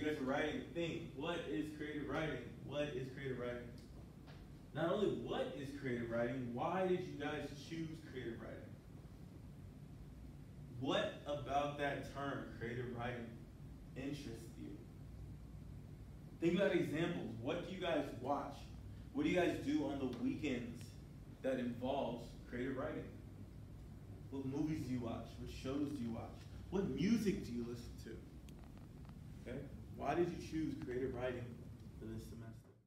you guys are writing, think, what is creative writing? What is creative writing? Not only what is creative writing, why did you guys choose creative writing? What about that term, creative writing, interests you? Think about examples. What do you guys watch? What do you guys do on the weekends that involves creative writing? What movies do you watch? What shows do you watch? What music do you listen to? Okay? Why did you choose creative writing for this semester?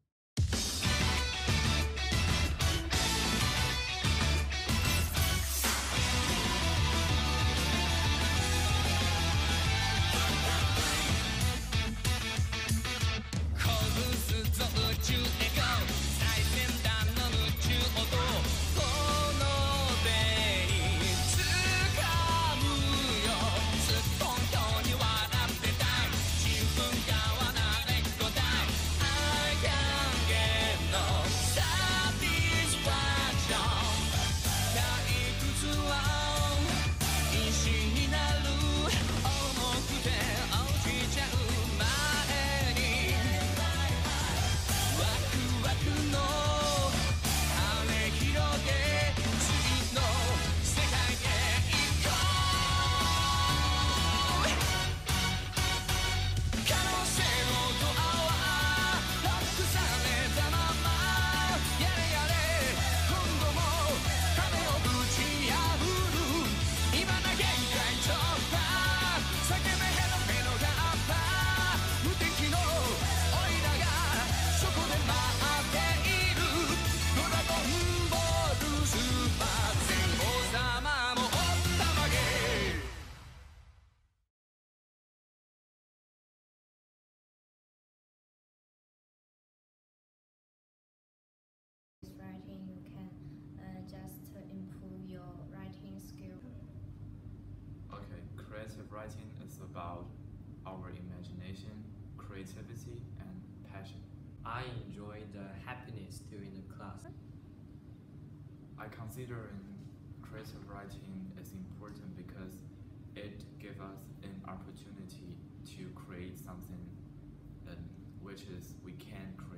Writing, you can just improve your writing skill. Okay, creative writing is about our imagination, creativity, and passion. I enjoy the happiness during the class. I consider creative writing is important because it gives us an opportunity to create something which is we can create